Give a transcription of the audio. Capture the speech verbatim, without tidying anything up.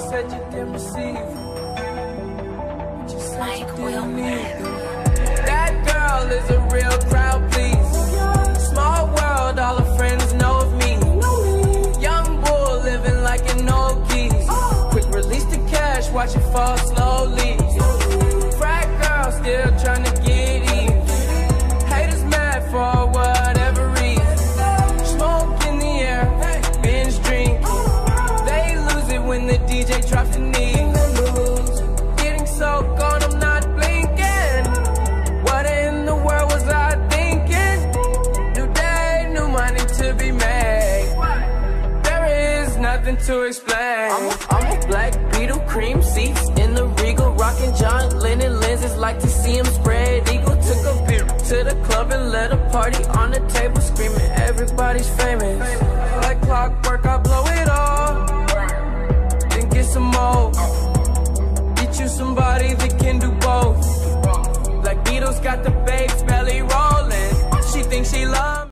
said you didn't receive. You said you didn't need. That girl is a real crowd, please. Small world, all her friends know of me. Young bull living like an old geese. Quick release the cash, watch it fall slowly. Frat girl still trying to get even. Haters mad for whatever reason. Smoke in the air, binge drink. They lose it when the D J drops the knee. Getting so gone, I'm not blinking. What in the world was I thinking? New day, new money to be made. There is nothing to explain. I'm a, I'm a black beetle, cream seats in the Regal, rocking John Lennon lenses, like to see him spread eagle. Took a beer to the club and let a party on the table, screaming everybody's famous. Like clockwork, I blow it all, then get some more.